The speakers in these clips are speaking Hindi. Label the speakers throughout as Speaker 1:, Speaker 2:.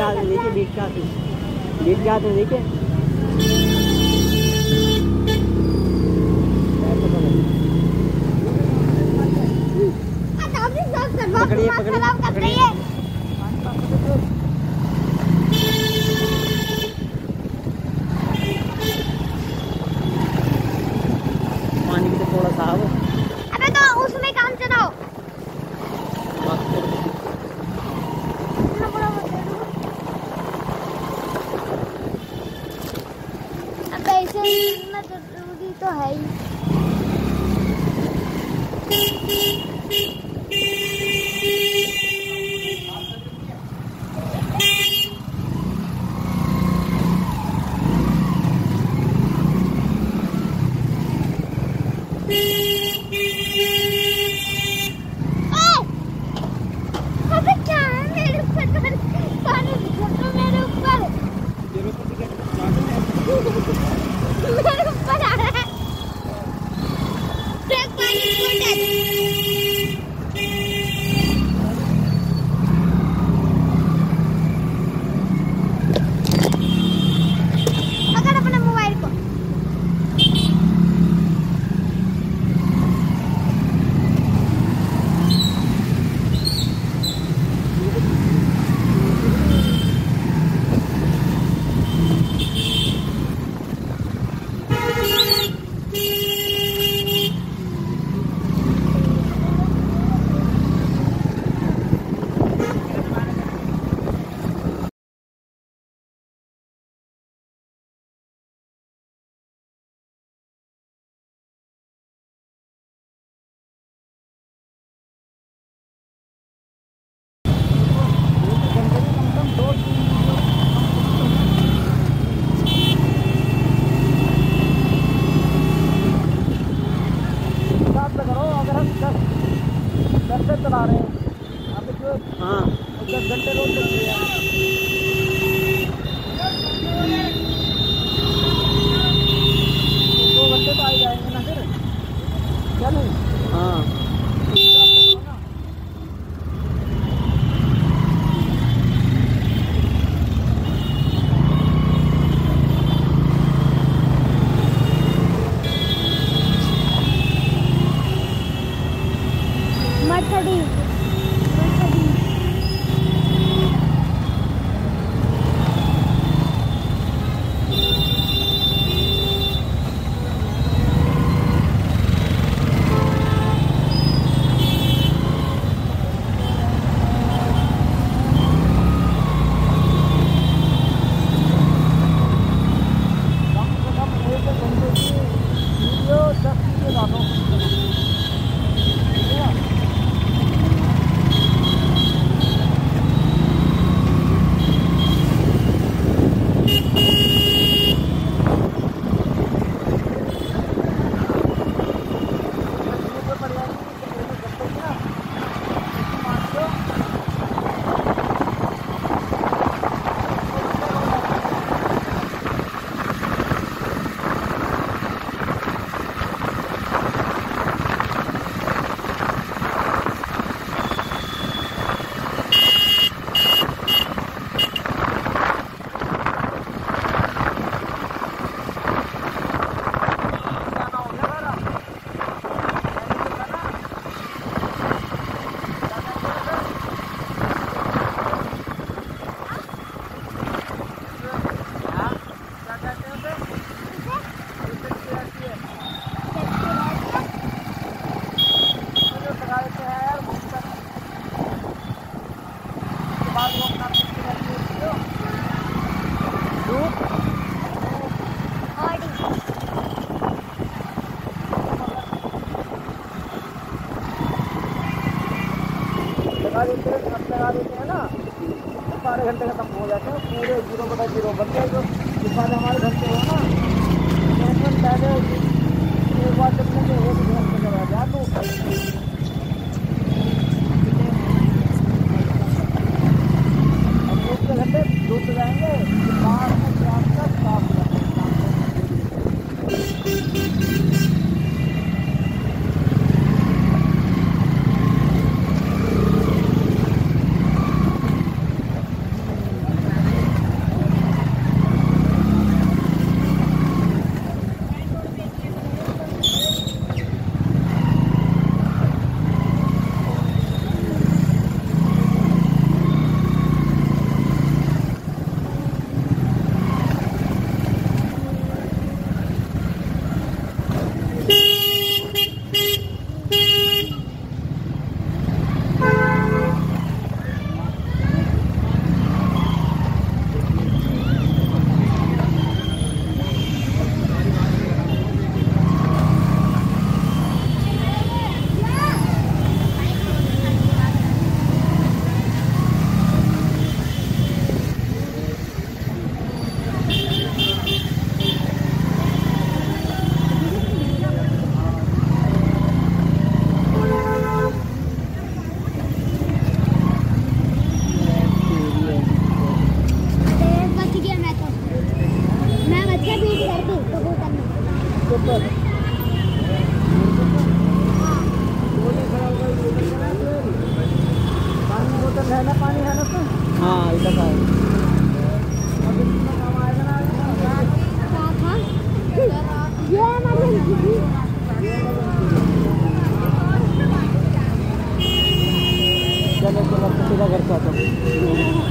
Speaker 1: हाथ में देखिए, बीट के हाथ में देखिए। पकड़िए पकड़िए। पानी भी तो थोड़ा साफ।
Speaker 2: अबे तो उसमें काम चलाओ। अब ऐसे में जरूरी तो है ही।
Speaker 1: चला रहे हैं आप जो। हाँ 10 घंटे रोज चलती है। 2 घंटे तो आ ही जाएंगे ना फिर, क्या नहीं? हाँ लगा देते हैं ना, 12 घंटे खत्म हो जाते हैं पूरे 0/0 बनते हैं। जो बाद हमारे घंटे हो ना पहले एक बार चलने के वो भी घर से लगा जा तो 2 घंटे दूर जाएंगे बाहर में तक साफ हो जाते हैं। नहर पानी है ना उसमें?
Speaker 3: हाँ इधर का है।
Speaker 1: अब इसमें काम आएगा ना
Speaker 2: ये हमारी
Speaker 3: चलो चलो सीधा घर पे आता हूँ।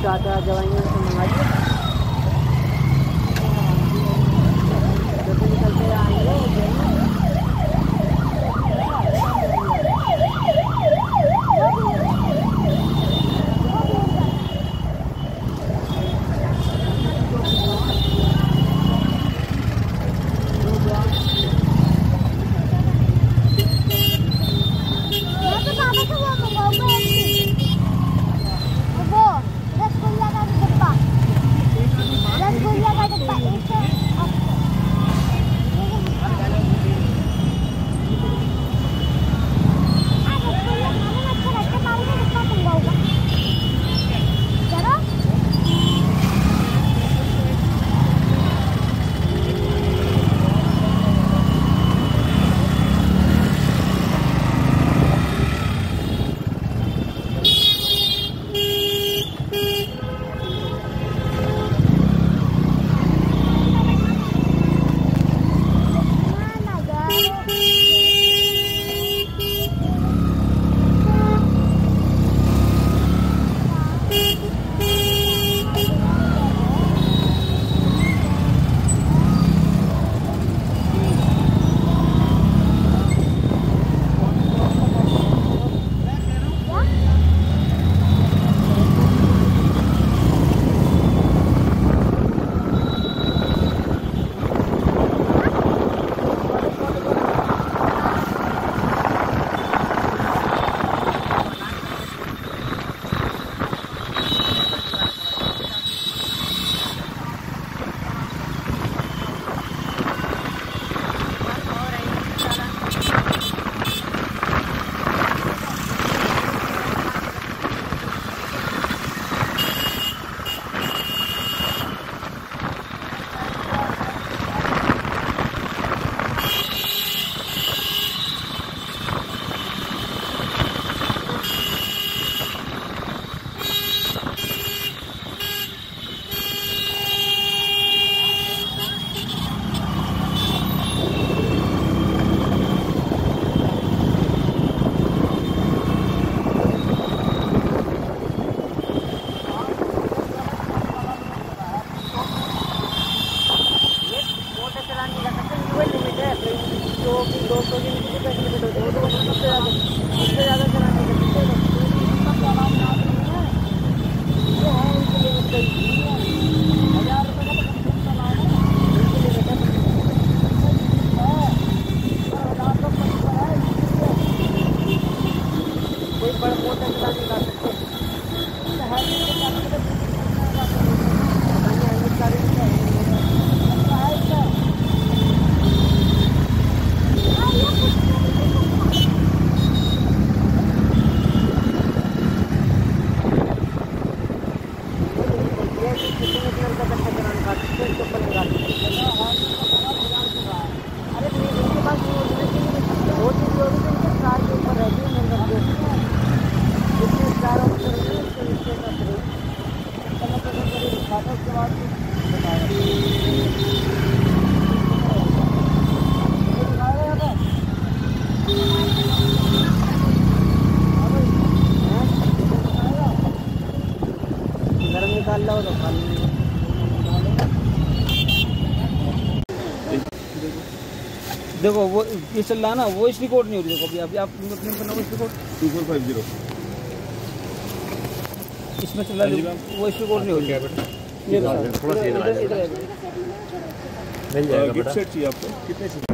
Speaker 3: चाचा जवाइयों से मंगाइए, जैसे निकलते आएंगे देंगे।
Speaker 1: देखो वो ये चल रहा है ना, वॉइस रिकॉर्ड नहीं हो रही। देखो अभी अभी आप अपने वॉइस रिकॉर्ड
Speaker 4: 2450
Speaker 1: इसमें चल रहा है, वॉइस रिकॉर्ड नहीं हो रही है बेटा। ये
Speaker 4: थोड़ा सा मिल जाएगा। गिफ्ट सेट चाहिए आपको कितने चाहिए?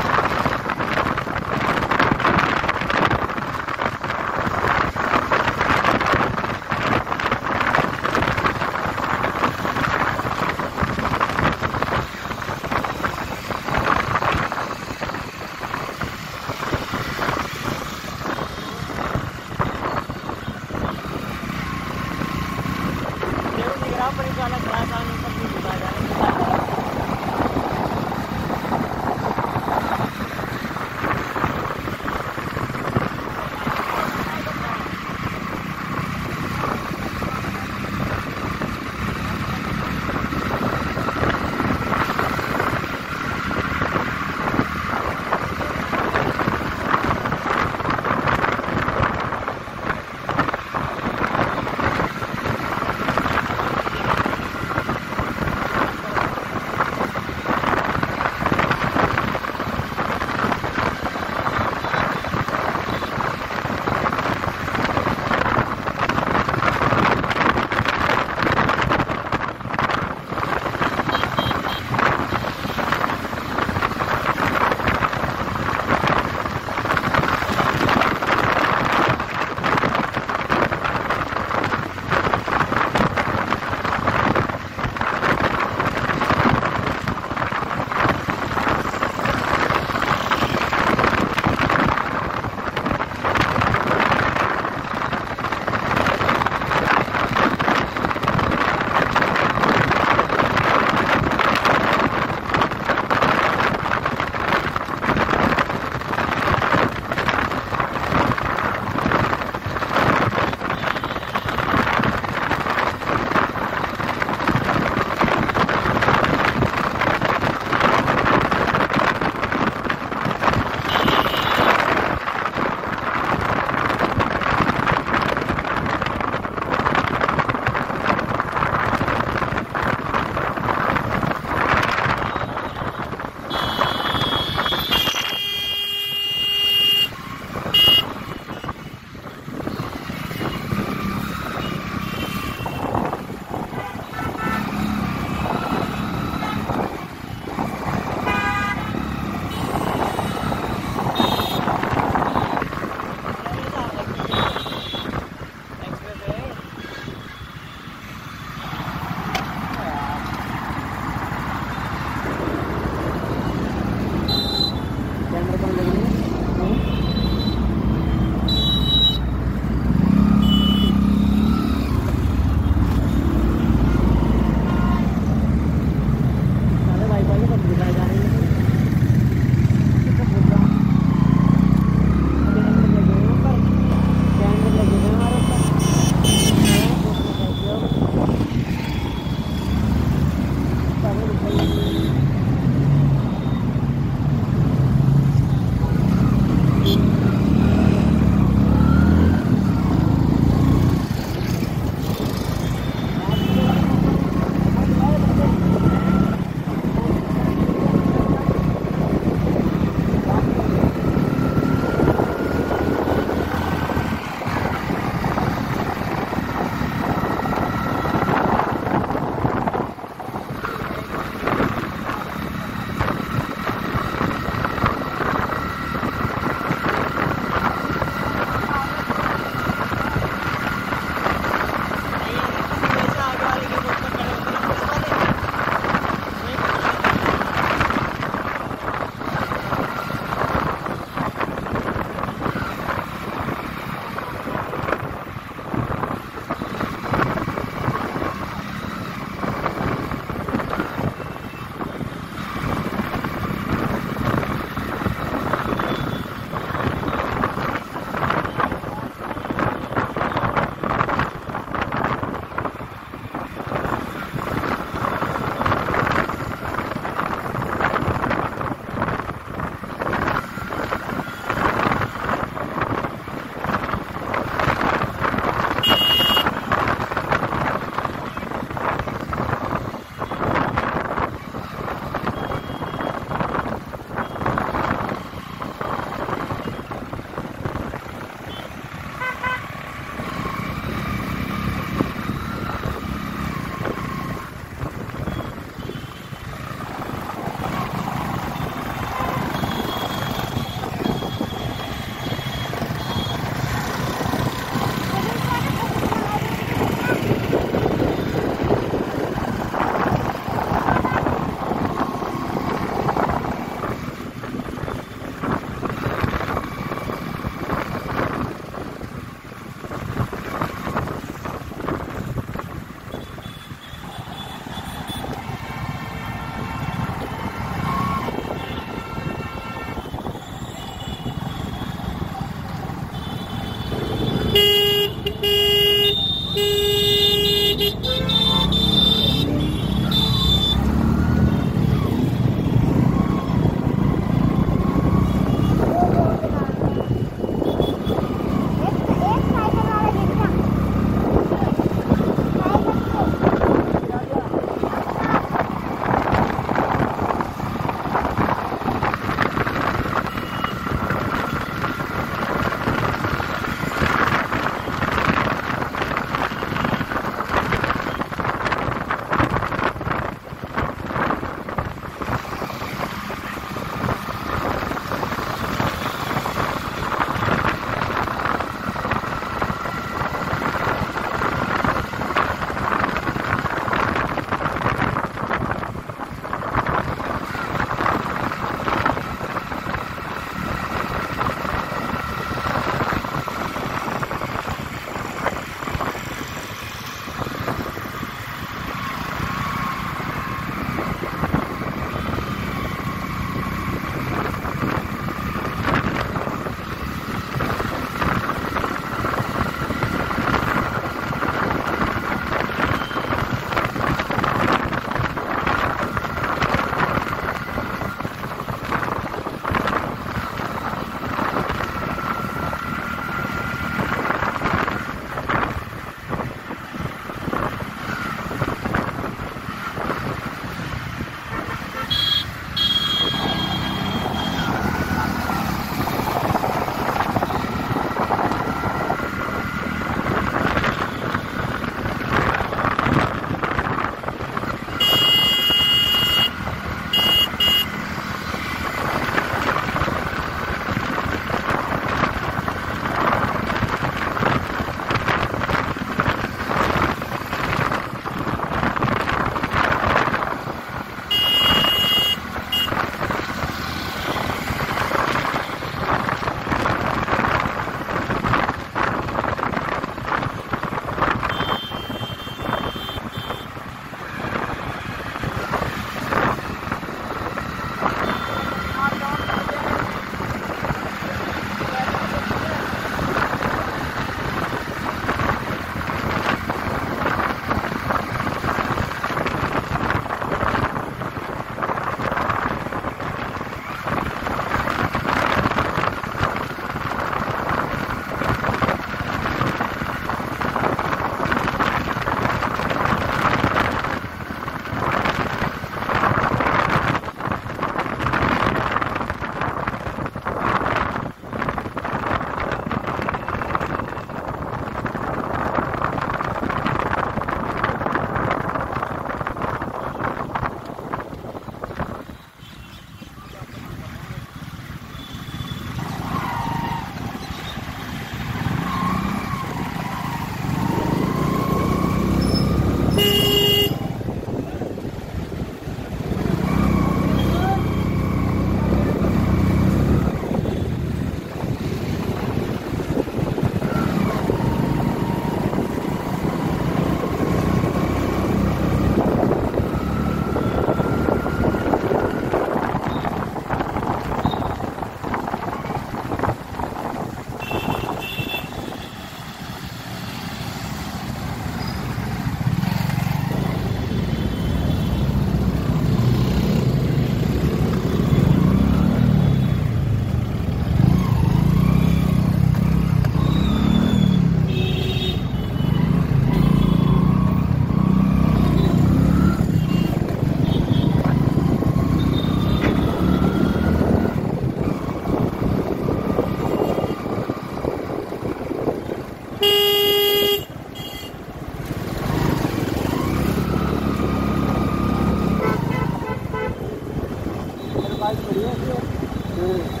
Speaker 1: बाइक पड़ी है इसलिए।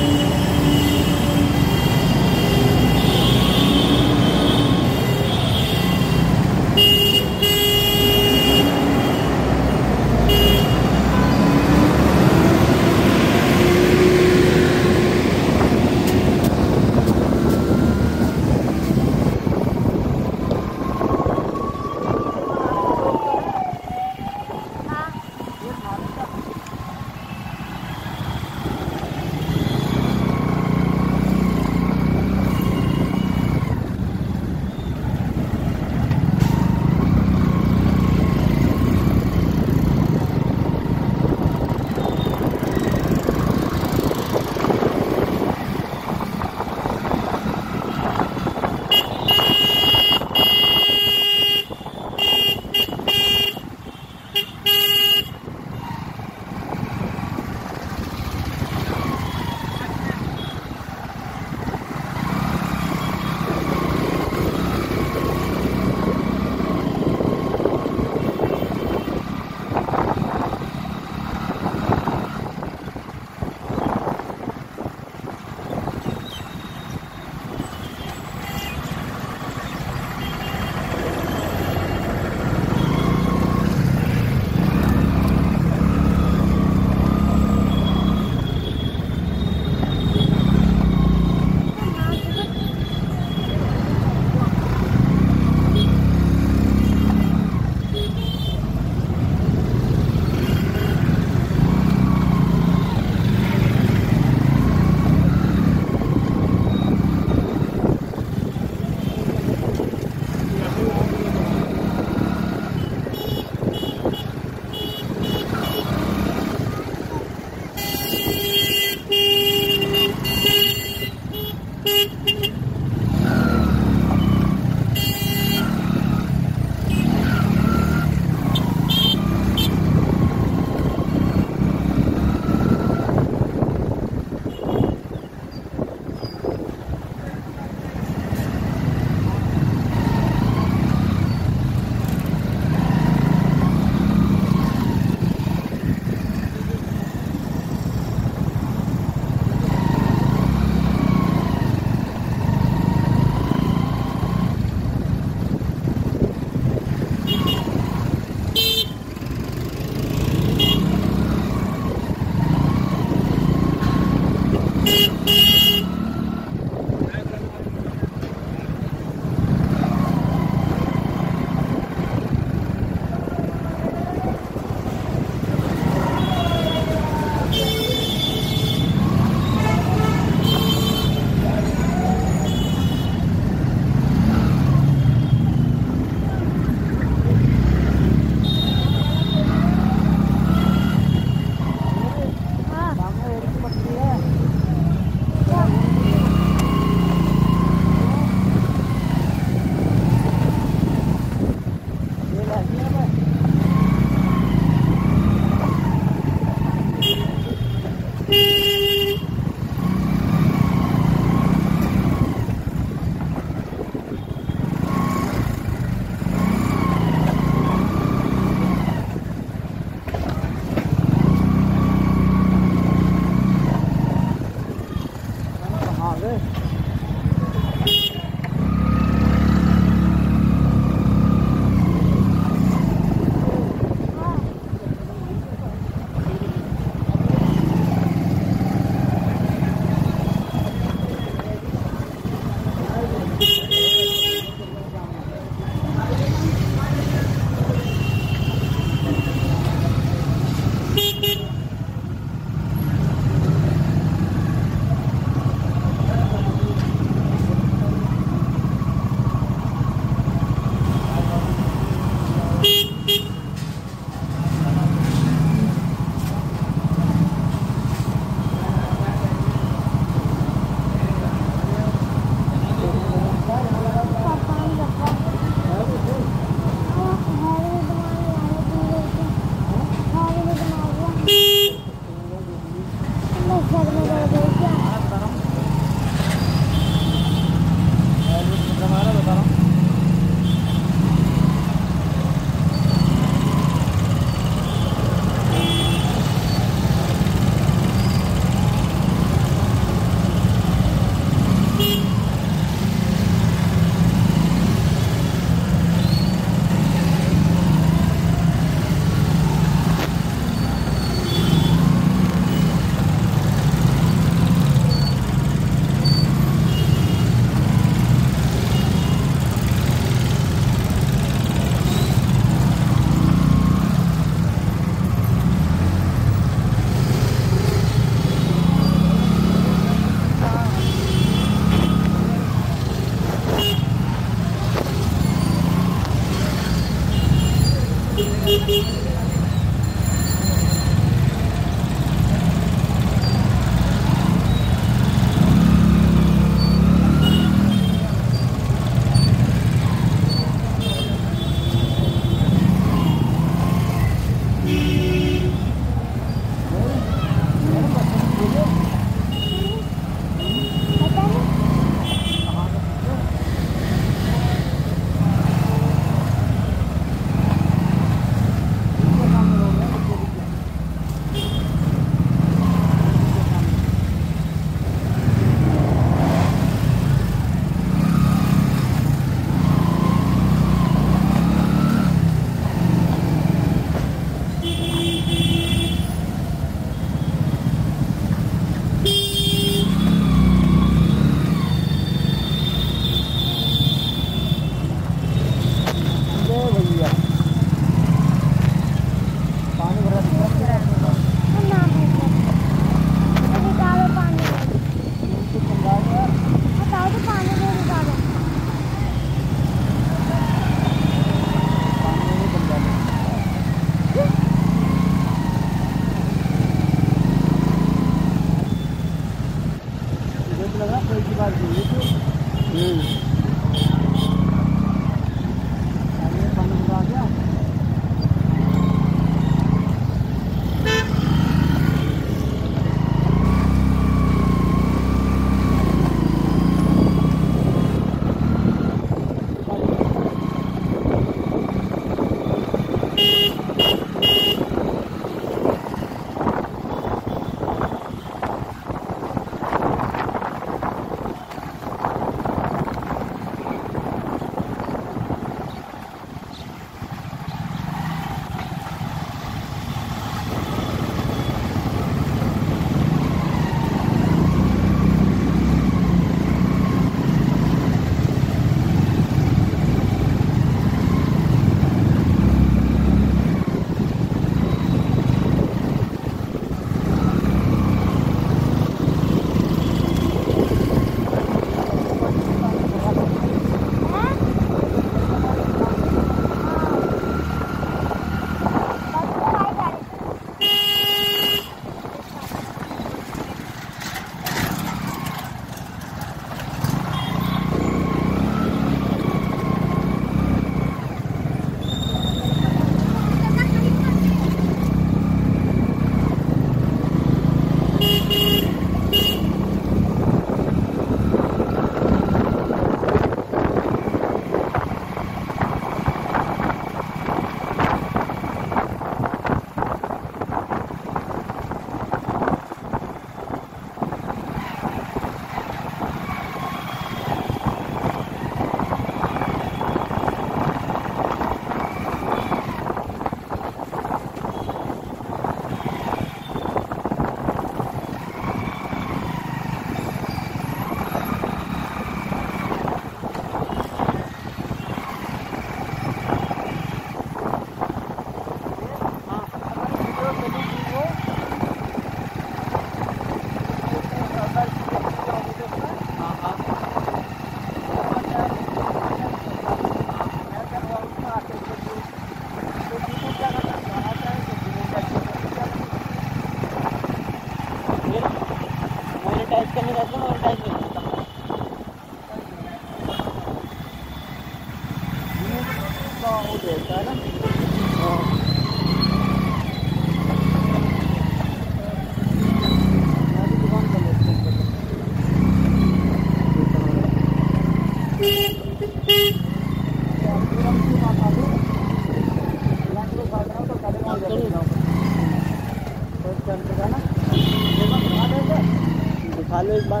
Speaker 1: दिखा लो एक बार।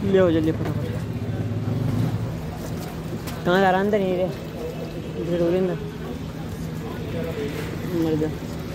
Speaker 3: ले आओ जल्दी फटाफट। कहाँ जा रहा अंदर ही रे अंदर मर जा।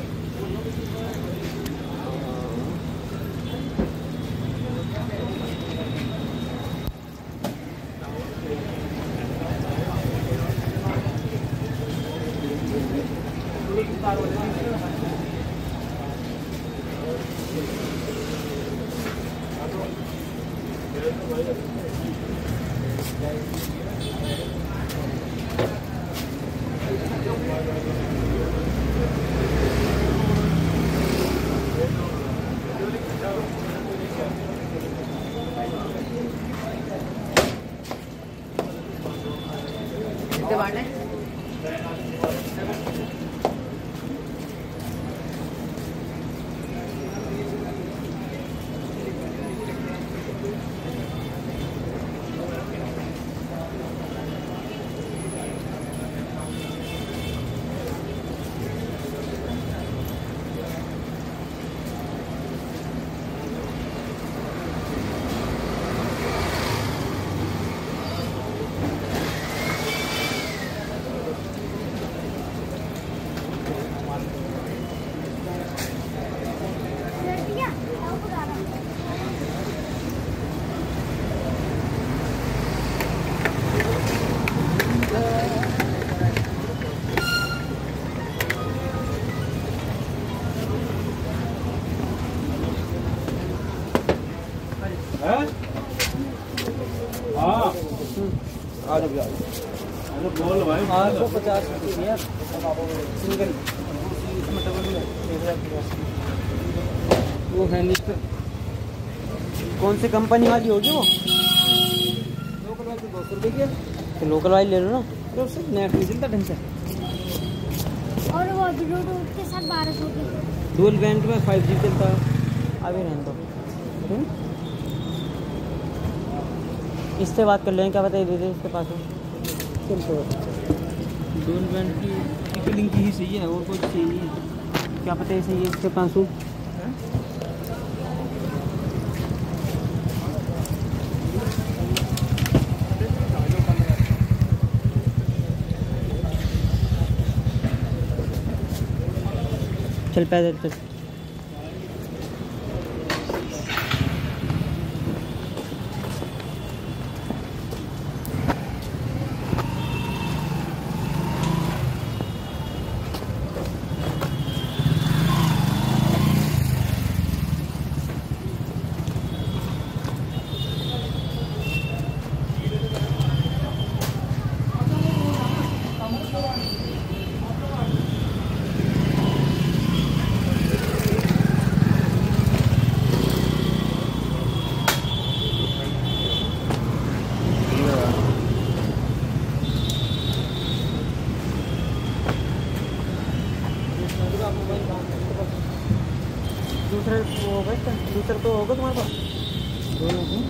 Speaker 4: बोल भाई
Speaker 3: 850 रुपये सिंगल वो है लिस्ट। कौन सी कंपनी वाली होगी वो? लोकल वाली 200 रुपये की। तो लोकल वाली ले लो ना, तो उससे नेट नहीं चलता ढंग से।
Speaker 2: और वो ब्लूटूथ के साथ 1200 की।
Speaker 3: डुअल बैंड में 5G चलता है। अभी रहने दो, इससे बात कर लें, क्या बताइए दीदी इसके पास है। चलते डुअल बैंड की लिंक ही सही है और कुछ सही नहीं है। क्या पता है सही है इसके पास हो। चल पैदल चल। दूसरा तो होगा तुम्हारे पास दोनों को।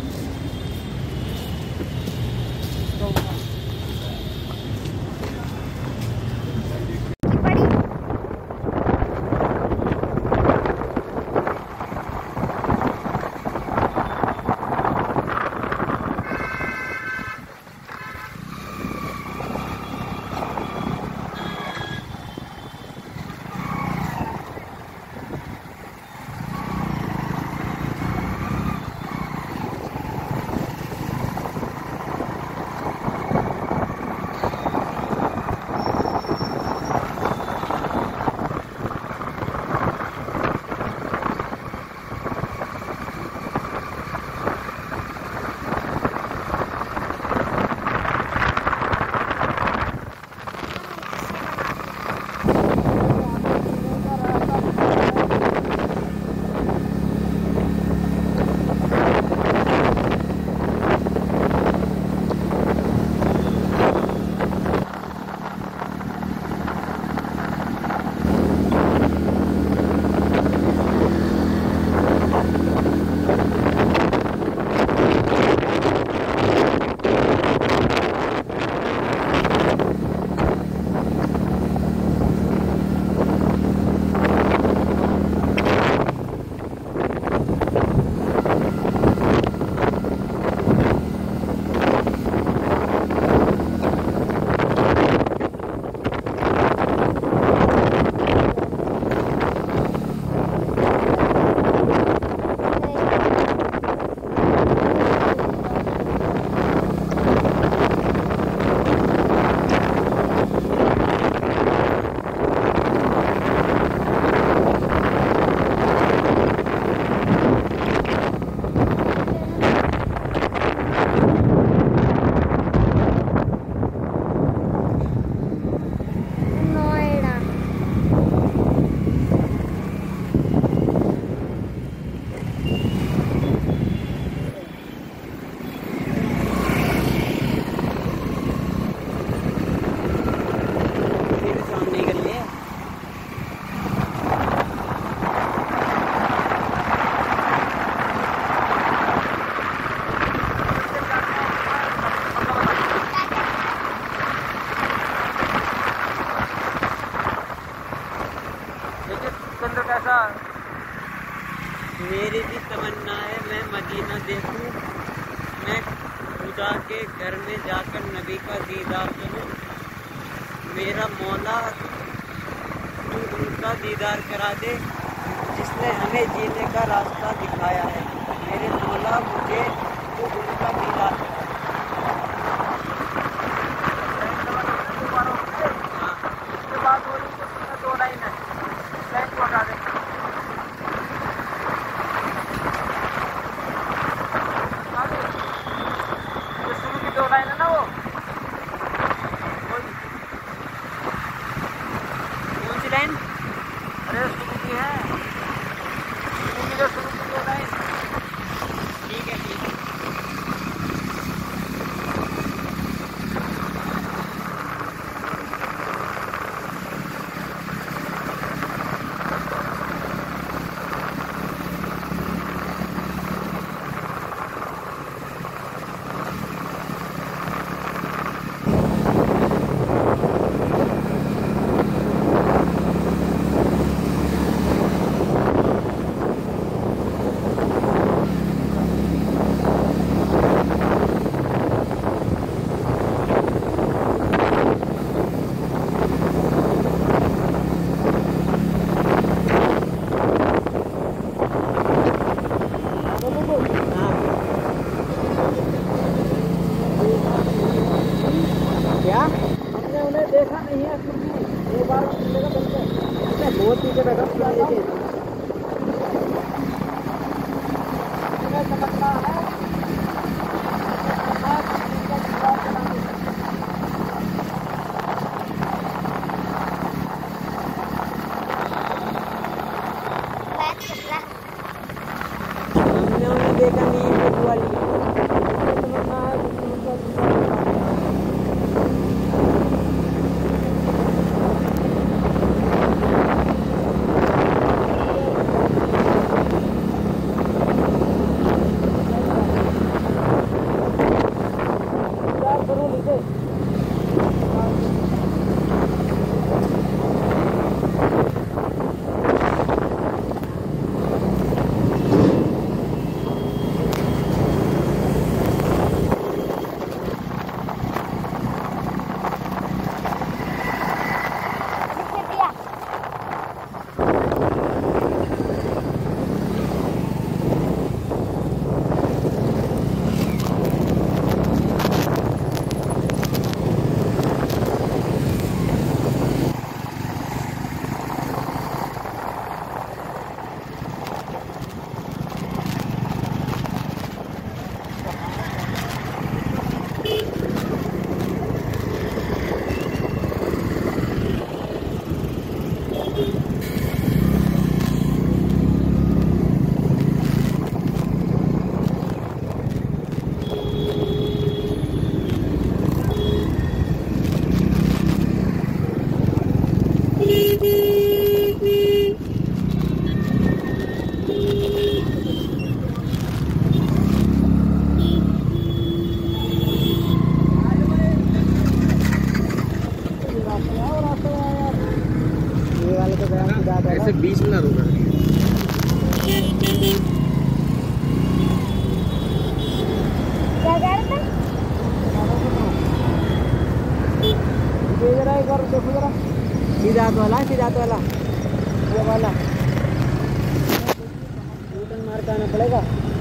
Speaker 3: मेरी भी तमन्ना है मैं मदीना देखूं, मैं खुदा के घर में जाकर नबी का दीदार करूं। मेरा मौला तू उनका दीदार करा दे जिसने हमें जीने का रास्ता दिखाया है। मेरे मौला मुझे तू उनका दीदार करा दे। हाँ,
Speaker 1: उसके बाद दो लाइन है, लाइन को हटा दे। जो शुरू की दो लाइन है ना वो
Speaker 3: कौन सी लाइन?
Speaker 1: अरे शुरू की है, जो शुरू की दो लाइन।
Speaker 3: ठीक है ठीक है।
Speaker 1: क्या हमने उन्हें देखा नहीं है असल में, एक बार मिलेगा तुमको, बहुत पीछे बैठा पूरा लेके। तुम्हें समझना है
Speaker 3: हमने उन्हें देखा नहीं है वो वाली।
Speaker 1: समझना है
Speaker 4: ऐसे बीच में ना रोकना।
Speaker 2: क्या कह रहे थे?
Speaker 1: जरा एक बार देखो जरा,
Speaker 3: सीधा वाला
Speaker 1: ये वाला
Speaker 3: यूटर्न मार के आना पड़ेगा।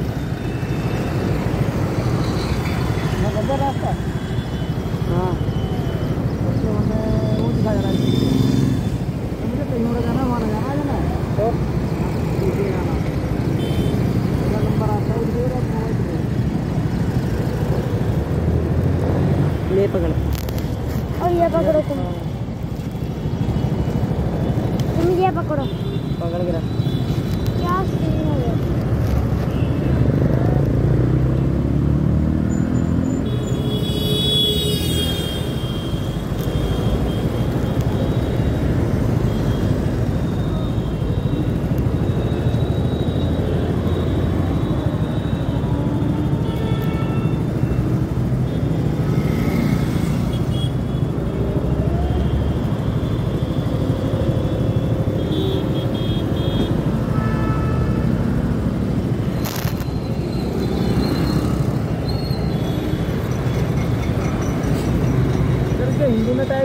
Speaker 1: गंदा रास्ता।
Speaker 3: हाँ
Speaker 1: तो हमें वो दिखा जा रहा है, तो मुझे कहीं और जाना, वहाँ जाना है
Speaker 3: तो
Speaker 1: पीछे जाना, अगला नंबर आता है उधर और मोबाइल
Speaker 3: ले पकड़।
Speaker 2: और ये पकड़ो तुम ये पकड़ो।
Speaker 3: पकड़ के रख।
Speaker 2: क्या सीन हो गया?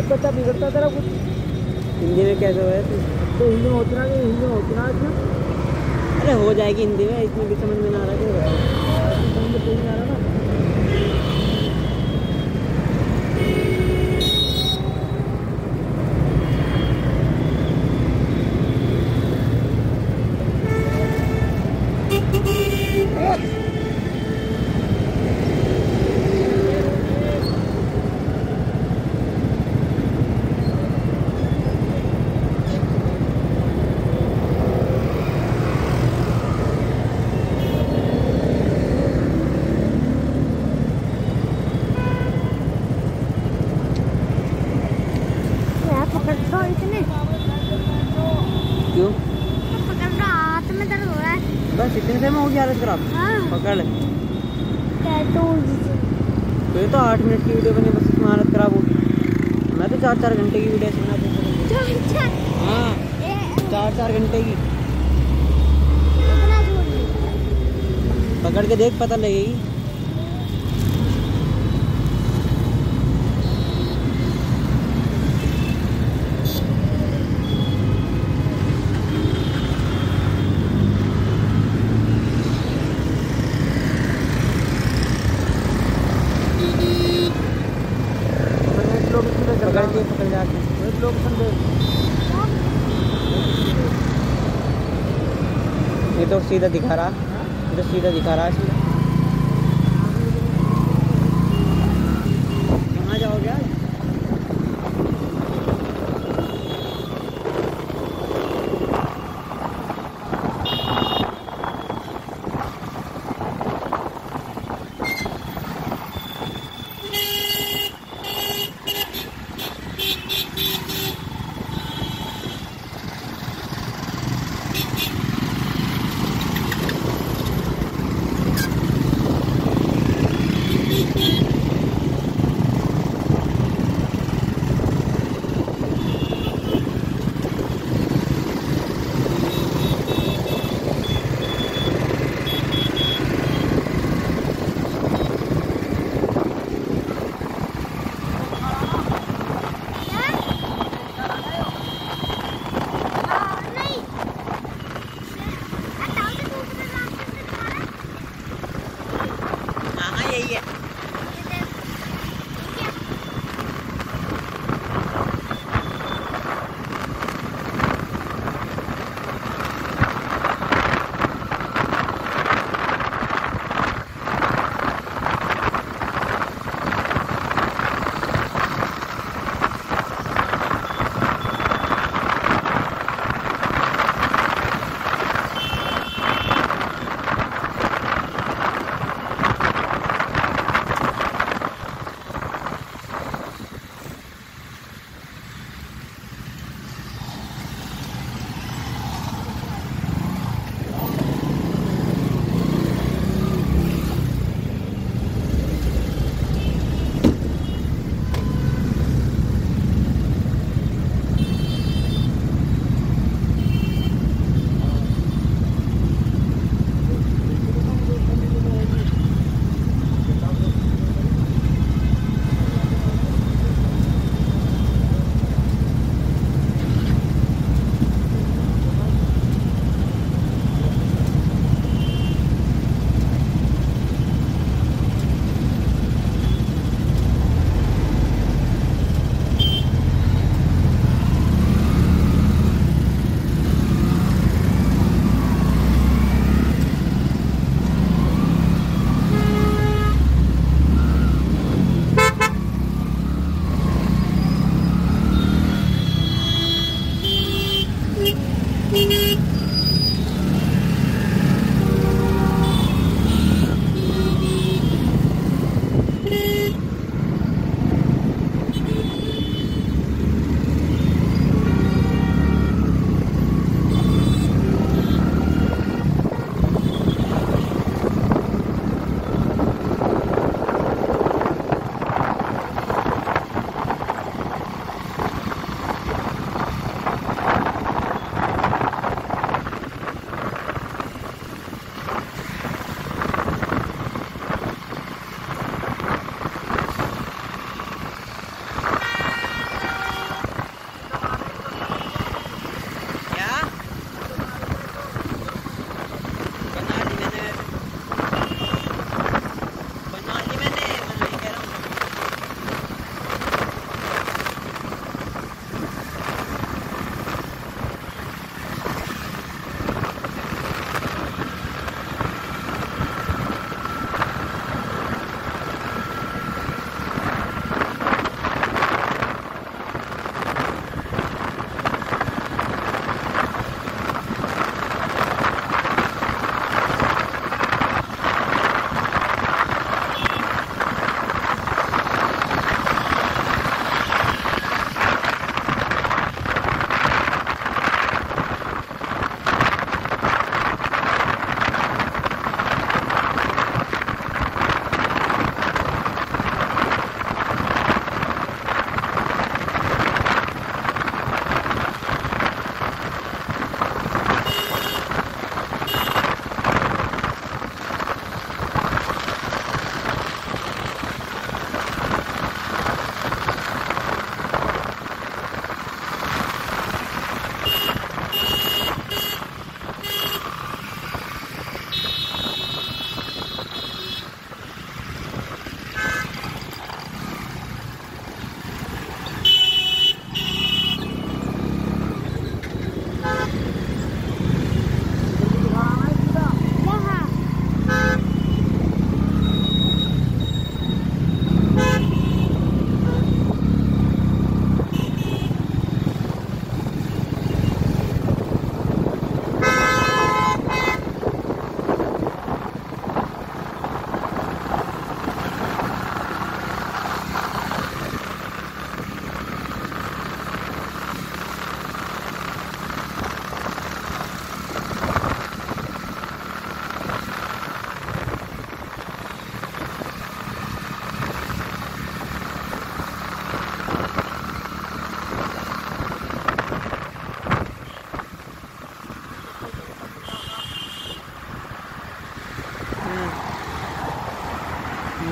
Speaker 1: बच्चा बिगड़ता तेरा कुछ।
Speaker 3: हिंदी में कैसे हुआ है तू?
Speaker 1: तो हिंदी में उतना नहीं, हिंदी में उतना अच्छा
Speaker 3: अरे हो जाएगी हिंदी में, इसमें भी समझ में ना आ रहा क्या?
Speaker 1: समझ में नहीं आ रहा ना।
Speaker 3: क्यों?
Speaker 2: पकड़ रहा, हाथ में दर्द हो रहा है।
Speaker 3: बस इतने से में हो गया हालत खराब?
Speaker 2: हाँ।
Speaker 3: पकड़ ले।
Speaker 2: टैटू
Speaker 3: तो ये तो 8 मिनट की वीडियो बनी, बस इसमें हालत खराब होगी। मैं तो 4-4 घंटे की वीडियो बना दूँ। हाँ 4-4 घंटे की।
Speaker 2: इतना छोड़
Speaker 3: पकड़ के देख, पता लगेगी। पकड़ जाते हैं
Speaker 1: लोग समझे।
Speaker 3: ये तो सीधा दिखा रहा, ये तो सीधा दिखा रहा है सीधा। कहाँ जाओगे आज?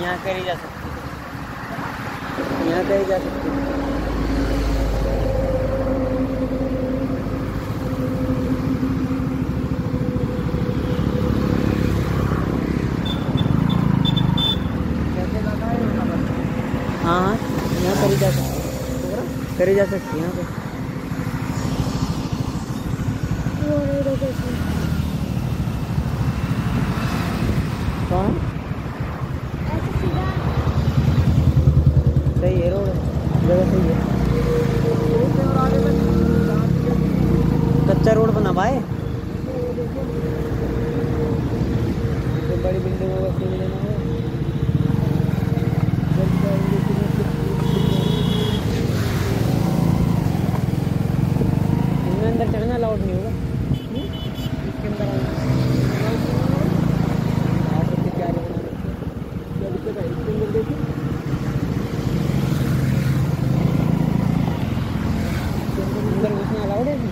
Speaker 3: यहाँ करी जा सकती है, यहाँ करी जा सकती है। हाँ हाँ यहाँ करी जा सकती है, करी जा सकती है यहाँ पे। कौन सही है रोड, जगह सही है। कच्चा रोड बना भाई, तो बड़ी बिल्डिंगों का सीन लेना है। इसमें अंदर चढ़ना अलाउड नहीं होगा, इसके अंदर अंदर घुसना अलाउड है।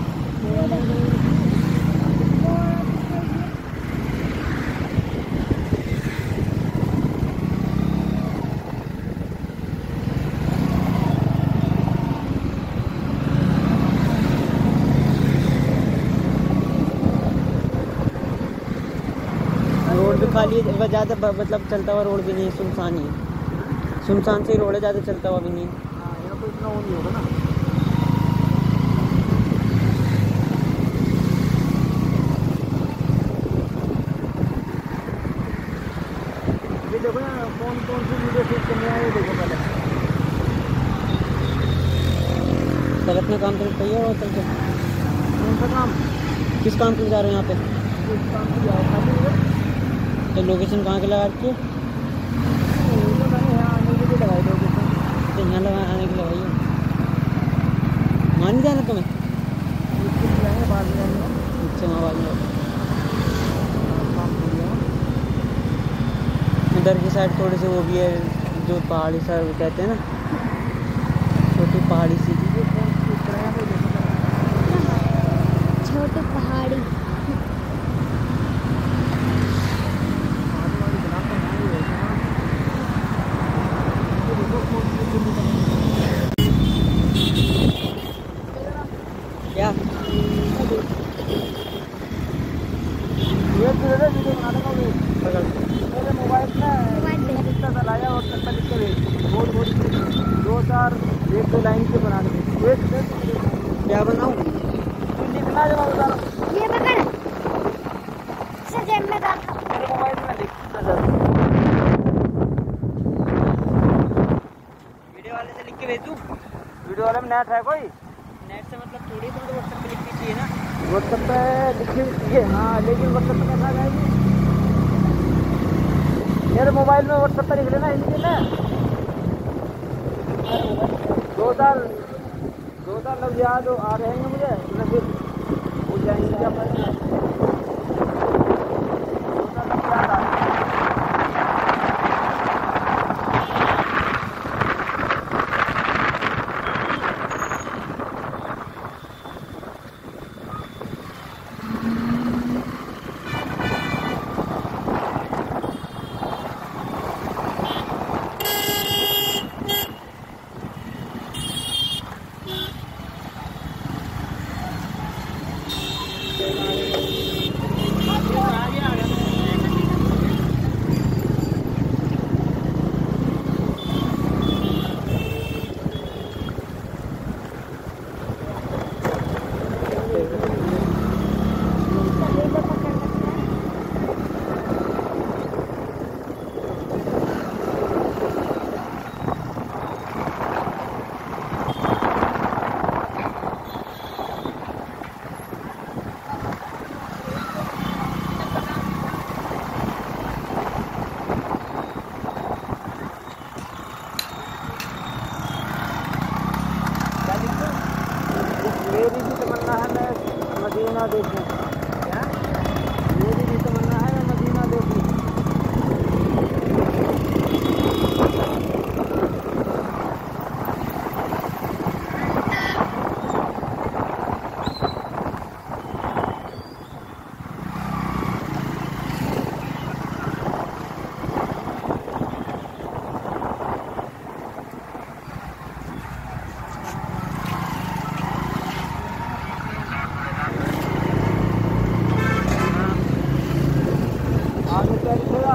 Speaker 3: रोड भी खाली है, ज़्यादा मतलब चलता हुआ रोड भी नहीं है, सुनसान ही है, सुनसान से रोड है, ज़्यादा चलता हुआ भी नहीं है।
Speaker 1: हाँ यहाँ तो इतना वो नहीं होगा ना। ये देखो ना कौन कौन सी वीडियो शूट करने आए, देखो पहले
Speaker 3: सड़क में काम कर पाइए और चल के
Speaker 1: कौन सा काम,
Speaker 3: किस काम के लिए जा रहे हो यहाँ पे?
Speaker 1: किस काम की जाओ खाली है।
Speaker 3: तो लोकेशन कहाँ के लगा रखी है?
Speaker 1: तो मैंने यहाँ आने के लिए लगाई दो,
Speaker 3: तो यहाँ लगा आने के लिए लगाइए। वहाँ नहीं जाना तुम्हें?
Speaker 1: जाएंगे बाद में जाएंगे।
Speaker 3: अच्छा वहाँ बाद में
Speaker 1: काम हो गया।
Speaker 3: इधर की साइड थोड़ी सी वो भी है, जो पहाड़ी साइड कहते हैं ना, छोटी पहाड़ी सी।
Speaker 1: ये कौन सी इस तरह पे देखो
Speaker 2: छोटी पहाड़ी।
Speaker 3: क्या
Speaker 1: ये तो है वीडियो बनाने का भी मेरे मोबाइल में कितना सा लाया और कितना लिख के भेज बहुत 2-4 1-2 लाइन के बनाने के एक
Speaker 3: क्या बनाऊँ?
Speaker 1: लिखना जब बता
Speaker 2: ये पकड़ इसे जेब में डाल।
Speaker 1: मेरे मोबाइल में लिख नजर
Speaker 3: वीडियो वाले से लिख के भेज दूँ?
Speaker 1: वीडियो वाले में नेट है कोई?
Speaker 3: नेट से मतलब थोड़ी तो व्हाट्सएप पे लिखनी चाहिए ना।
Speaker 1: व्हाट्सएप पे लिखी ये, हाँ लेकिन व्हाट्सएप पे कैसा जाएगी? मेरे मोबाइल में व्हाट्सएप पे लिख लेना हिंदी में 2-4 लफ्ज़ याद आ रहे हैं मुझे, मैं फिर हो जाएंगे क्या पता। 2-4 लफ्ज़ याद आ रहे हैं। आगे क्या लिखेगा?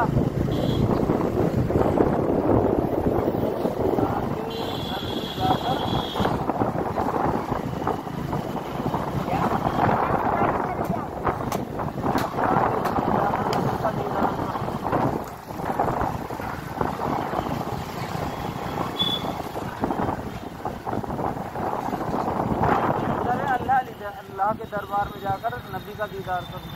Speaker 1: अल्लाह के दरबार में जाकर नबी का दीदार करो।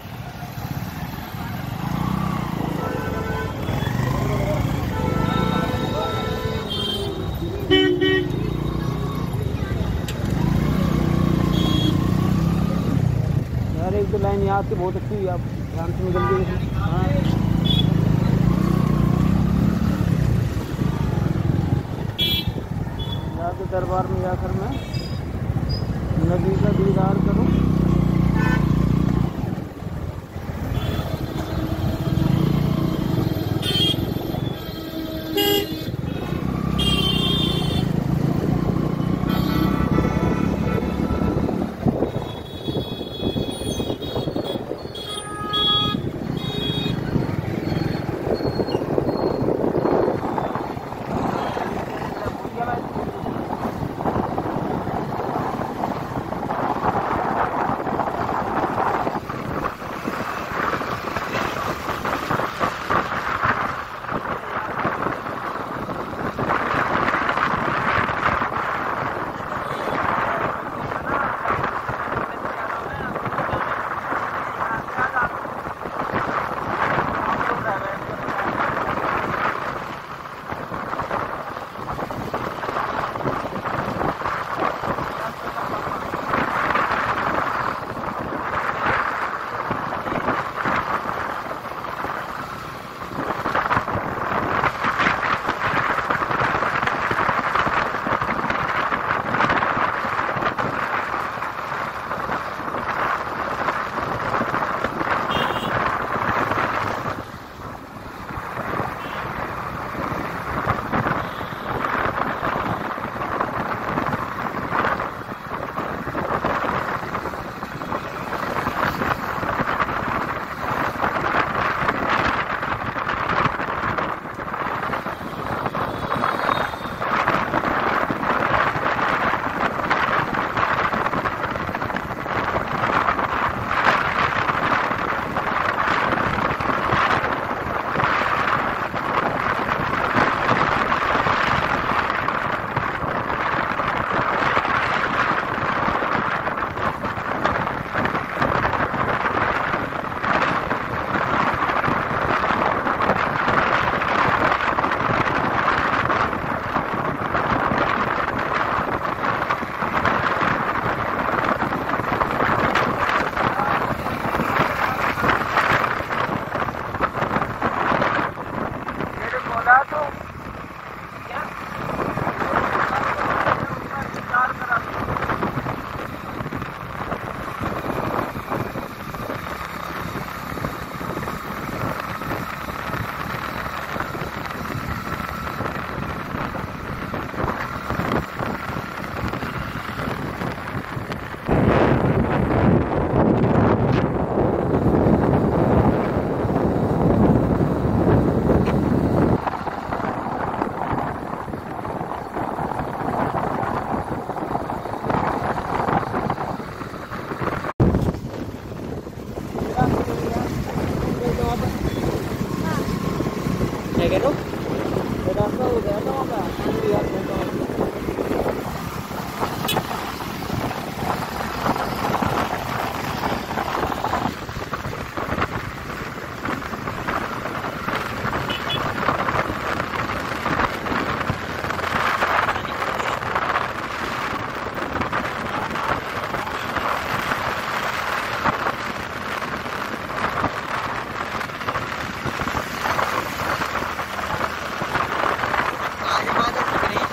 Speaker 1: यार एक दो लाइन याद की बहुत अच्छी हुई, आप ध्यान से निकल गई। हाँ अल्लाह के दरबार में जाकर मैं नबी का दीदार करूं।
Speaker 3: क्या कह रहे हो?
Speaker 1: रास्ता हो गया था वहाँ का।
Speaker 3: आज बात नहीं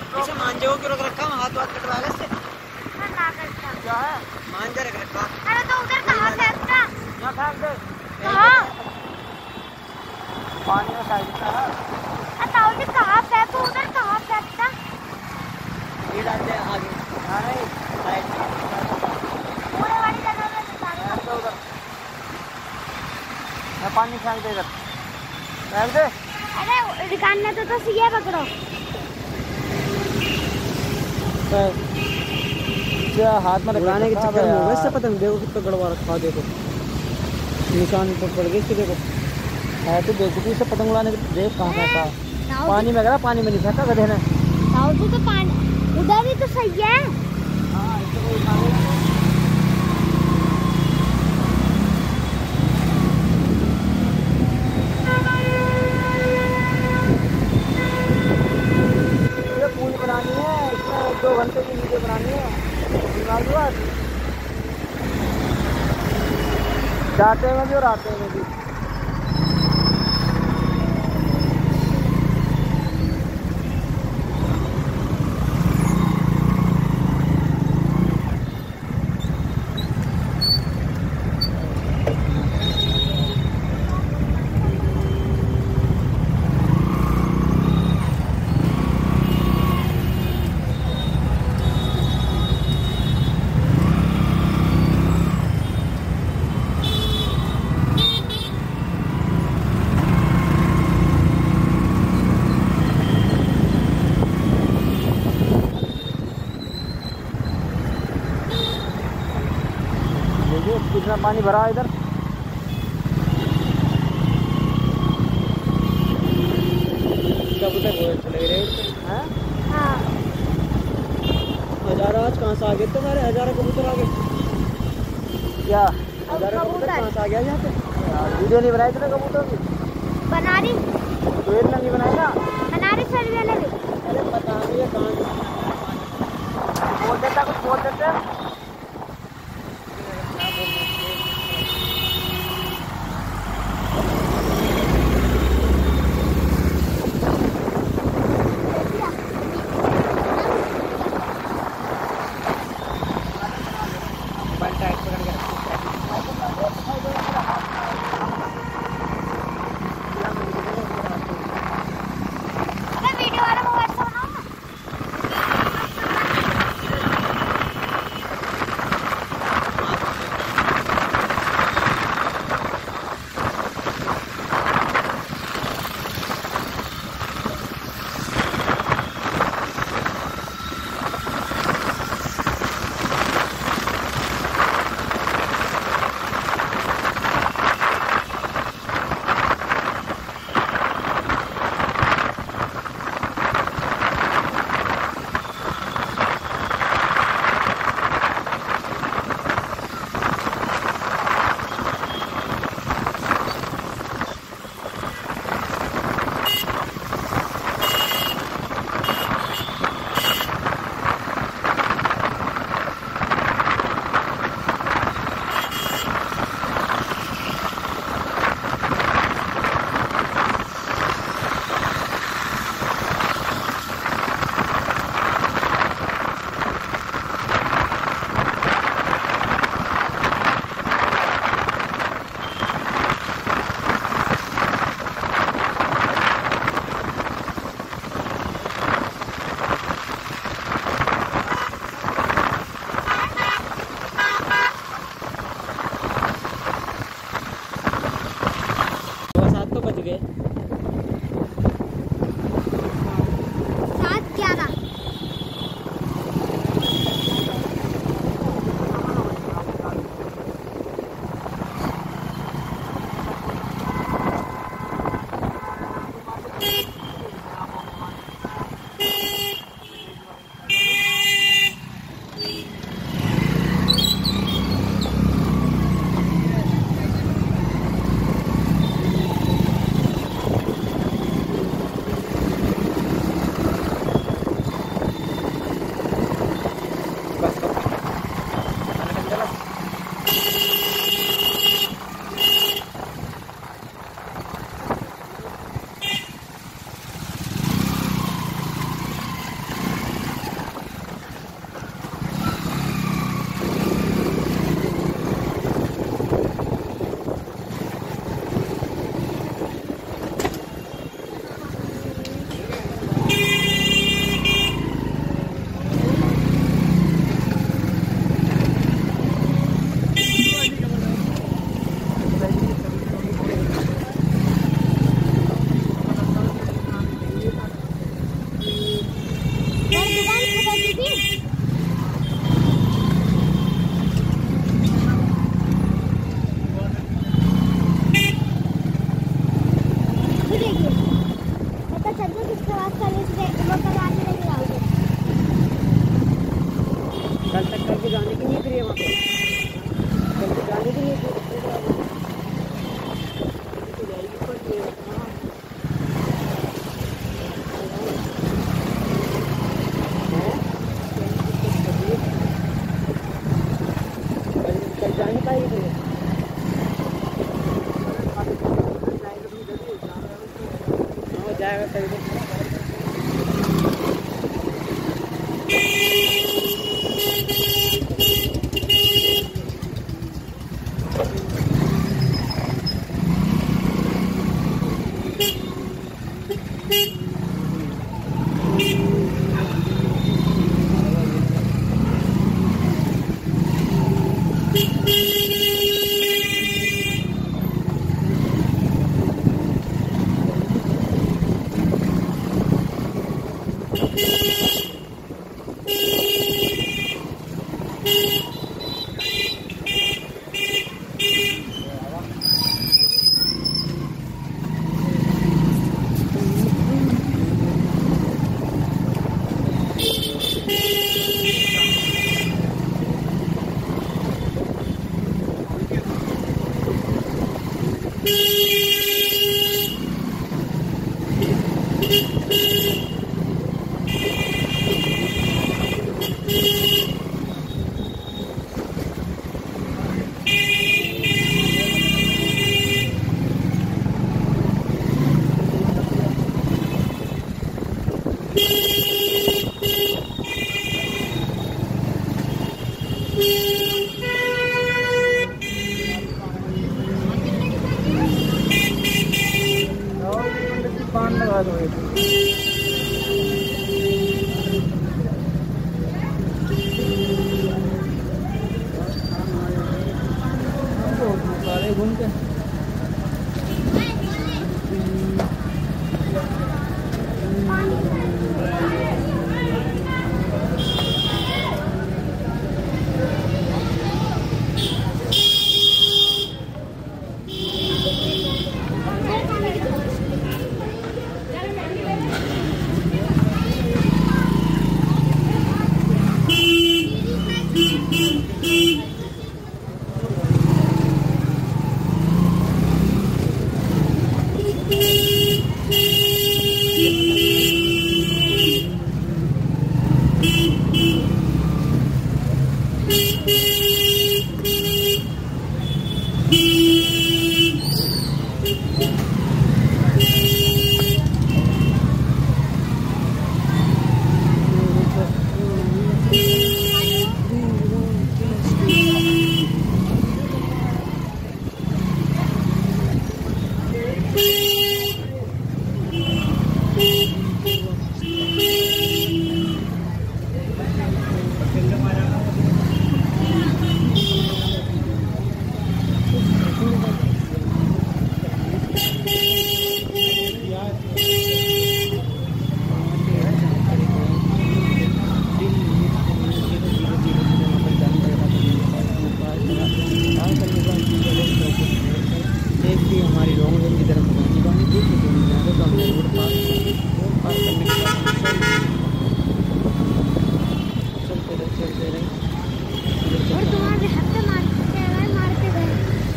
Speaker 3: इसे मांझे क्यों रख रखा? हाथ वाथ कटवा ले इससे।
Speaker 2: मैं ना करता।
Speaker 1: क्या है?
Speaker 3: मांझा रख रखा।
Speaker 2: अरे तो उधर कहाँ फेंकता?
Speaker 1: यहाँ फेंक दे।
Speaker 2: कहाँ?
Speaker 1: पानी में साइड में है।
Speaker 2: ताऊ जी कहाँ फेंको? उधर कहाँ फेंकता?
Speaker 3: ये डालते हैं आगे।
Speaker 1: हाँ नहीं,
Speaker 3: साइड में।
Speaker 2: पूरे वाली जगह में निकालना।
Speaker 1: फेंक दे उधर। मैं पानी फेंक दे इधर। फेंक दे।
Speaker 2: अरे निकालना तो सीधे पकड़ो।
Speaker 1: क्या हाथ में
Speaker 3: उड़ाने के चक्कर में होगा इससे पतंग। देखो कितना गड़वा रखा, देखो निशान पर पड़ गई इसके। देखो है तो बेवकूफ़ी से पतंग उड़ाने के। देख कहाँ फेंका, पानी में गया, पानी में नहीं फेंका गधे ने।
Speaker 2: ताऊ जी तो पानी उधर ही तो सही है।
Speaker 1: हाँ इससे कोई उठाएगा नहीं। ये पूल बनानी है, इसमें 2 घंटे की वीडियो बनानी है। जाते में भी और आते में भी। कितना पानी भरा है इधर।
Speaker 3: कबूतर बहुत चले गए
Speaker 1: हैं?
Speaker 2: हाँ।
Speaker 3: हजारा आज कहाँ से आ गए तुम्हारे? हजारा कबूतर आ गए।
Speaker 1: क्या
Speaker 3: हजारा कबूतर कहाँ से आ गया यहाँ पे?
Speaker 1: वीडियो नहीं बनाई थे कबूतर की?
Speaker 2: बना रही
Speaker 1: ट्रेन में नहीं बनाई ना?
Speaker 2: बना रही सर वाले भी।
Speaker 3: अरे पता नहीं है कहाँ
Speaker 1: बोल देता, कुछ बोल देते।
Speaker 3: कल तक करके जाने की नहीं करिए वहाँ पे, कल तक जाने की नहीं जाने का ही हो जाएगा तभी।
Speaker 1: पान लगा दो सारे घूम के हमारी लॉन्ग की तरफ पहुँची तो हमें दूसरी दूरी जाएंगे तो हमने रोड पार करने के बाद चलते रहे
Speaker 2: और तुम्हारे हफ्ते मारते गए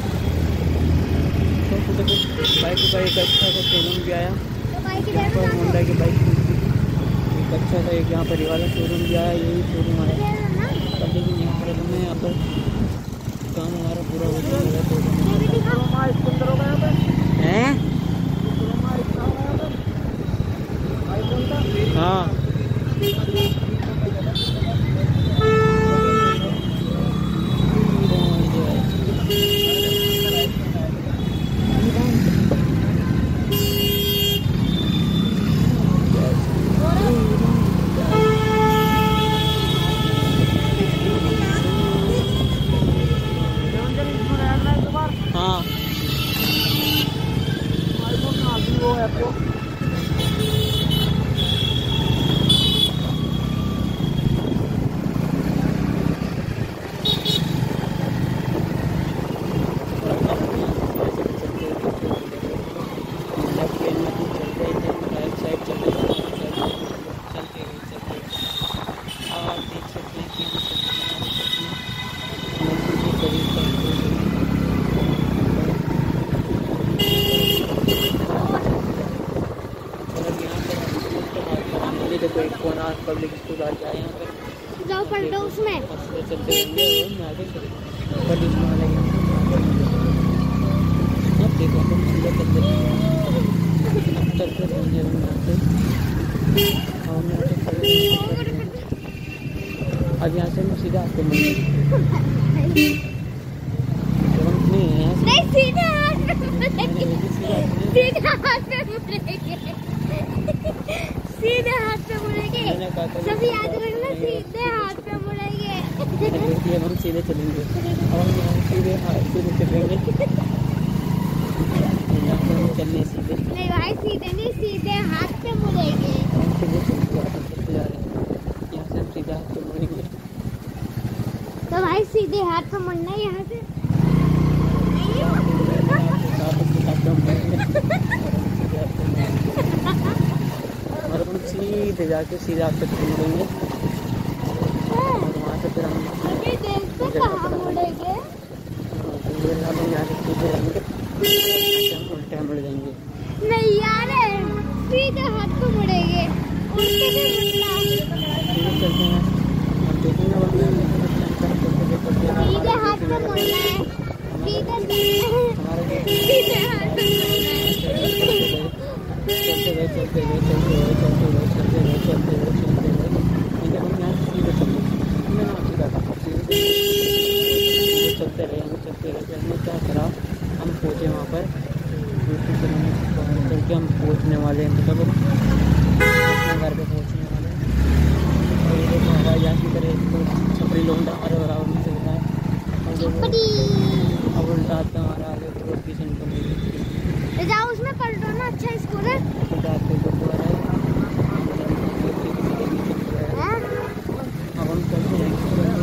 Speaker 3: तो बाइक का एक अच्छा सा शोरूम भी आया,
Speaker 2: तो बाइक की
Speaker 3: यहाँ पर होंडा की बाइक एक अच्छा सा एक यहाँ पर वाला शोरूम भी आया, यही शोरूम आया। अब लेकिन यहाँ पर हमें यहाँ पर काम हमारा पूरा हो जाएगा तो हैं हाँ ये देखो एक कोना पब्लिक स्कूल आ गया यहाँ पर।
Speaker 2: जाओ पलटो उसमें।
Speaker 3: चलते रहेंगे और आगे पब्लिक स्कूल वाले अब देखो हम सीधा चलते रहेंगे। अब चलते रहेंगे हम यहाँ से। हम यहाँ से अब यहाँ से हम सीधा आपको मिलेंगे।
Speaker 2: नहीं सीधे हाथ पे मुड़ेंगे। सीधे हाथ पे मुड़ेंगे। सीधे हाथ पे मुड़ेंगे। सभी याद रखना सीधे हाथ पे मुड़ेंगे।
Speaker 3: देखिए हम सीधे चलेंगे और हम सीधे हाथ से चलेंगे। चलने सीधे
Speaker 2: नहीं भाई सीधे नहीं सीधे हाथ पे मुड़ेंगे।
Speaker 3: सीधे चलते जा रहे हैं। यहाँ से हम सीधे हाथ पे मुड़ेंगे।
Speaker 2: तो भाई सीधे हाथ पे मुड़ना है यहाँ से।
Speaker 3: और हम सीधे जाके सीधे हाथ पे मुड़ेंगे और वहाँ से फिर हम
Speaker 2: अभी देखते कहाँ मुड़ेंगे।
Speaker 3: हम यहाँ से सीधे रहेंगे उल्टे मुड़ जाएंगे।
Speaker 2: नहीं यार सीधे हाथ पे मुड़ेंगे। उल्टे भी मुड़ना।
Speaker 3: सीधे चलते हैं अब देखेंगे
Speaker 2: सीधे हाथ पे मुड़ना है। सीधे
Speaker 3: हमारे
Speaker 2: सीधे हाथ पे
Speaker 3: चलते गए चलते गए चलते गए चलते गए चलते गए चलते गए चलते गए ठीक है हम यहाँ से सीधे चल गए मैं ना सीधा था सीधे चलते रहे हम चलते रहे हमने क्या करा हम पहुँचे वहाँ पर चल के हम पहुँचने वाले हैं मतलब अपने घर पे पहुँचने वाले हैं और ये देखो हवाई जहाज की तरह छपरी लोंडा और बराबर में चल रहा है अब उल्टा आता हमारा आगे रोड की सेंटर में
Speaker 2: जाओ उसमें पलटो ना। अच्छा स्कूल है।
Speaker 3: अब हम चलते रहेंगे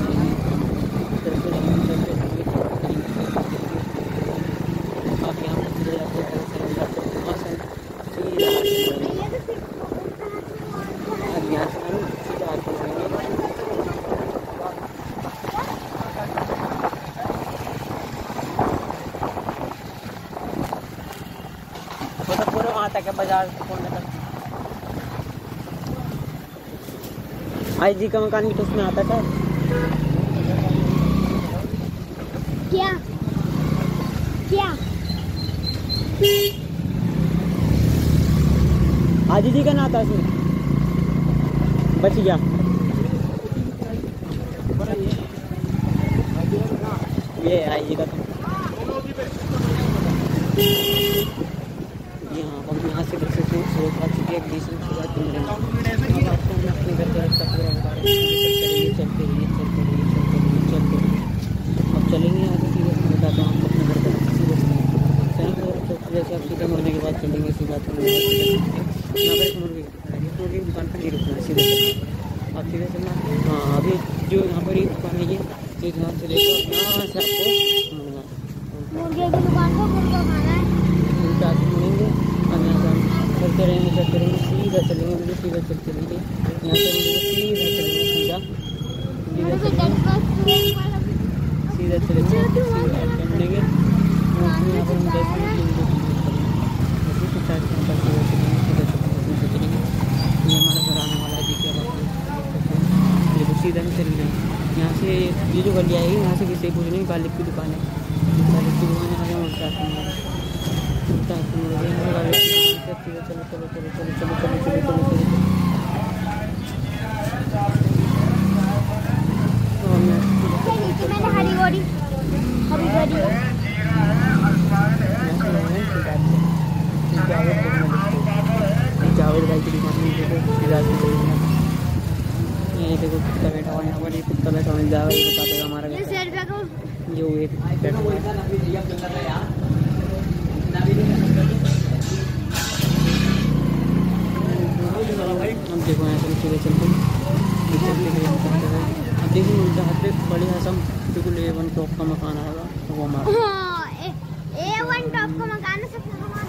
Speaker 3: आप यहाँ पर चले जाते हैं अब यहाँ से हम सीधा आगे बढ़ेंगे। पूरा वहाँ तक है बाजार कोने तक। आई जी का मकान भी तो उसमें आता था।
Speaker 2: क्या क्या
Speaker 3: आजी जी का ना आता उसमें बच गया। ये आई जी का था। हम यहाँ से घर से सुबह आ चुके हैं 20 मिनट बाद मिलेंगे। आपको मैं अपने घर का रास्ता पूरा बता रहा हूँ। चलते रहिए चलते रहिए चलते रहिए चलते रहिए अब चलेंगे यहाँ से सीधे मैं बताता हूँ आपको अपने घर का रास्ता सीधे चलेंगे। जैसे आप सीधे मुड़ने के बाद चलेंगे इसी बात में यहाँ पर मुर्गी की दुकान पर नहीं रुकना है सीधे आप सीधे चलना। हाँ अभी जो यहाँ पर ही दुकान है ये यहाँ से लेकर यहाँ से आपको मुड़ना
Speaker 2: मुर्गे की दुकान को मुर्गा खाना है।
Speaker 3: उल्टा मुड़ेंगे और यहाँ से हम चलते रहेंगे सीधा चलेंगे मुझे सीधा चलते रहेंगे यहाँ से सीधा चलेंगे सीधा चलेंगे मुड़ेंगे यहाँ पर हम 10 मिनट ये हमारा घर आने वाला है जी क्या बात है। सीधा ही चल रहे यहाँ से ये जो गली आएगी यहाँ से किसी कुछ नहीं गालिब की दुकान है। गालिब की दुकान है उल्टा चलो चलो चलो चलो चलो चलो चलो चलो चलो
Speaker 2: मैंने हरी गोरी
Speaker 3: जावेद भाई की दुकान में ये देखो कुत्ता बैठा हुआ है यहाँ पर। ये कुत्ता बैठा हुआ है जावेद बताते हैं हमारा ये हुए बैठा हुआ है। हम देखो यहाँ से चले चलते अब देखिए उल्टा हाथ पे बड़ी हसम बिल्कुल A1 टॉप का मकान आएगा वो हमारा
Speaker 2: A1 टॉप का मकान है सबसे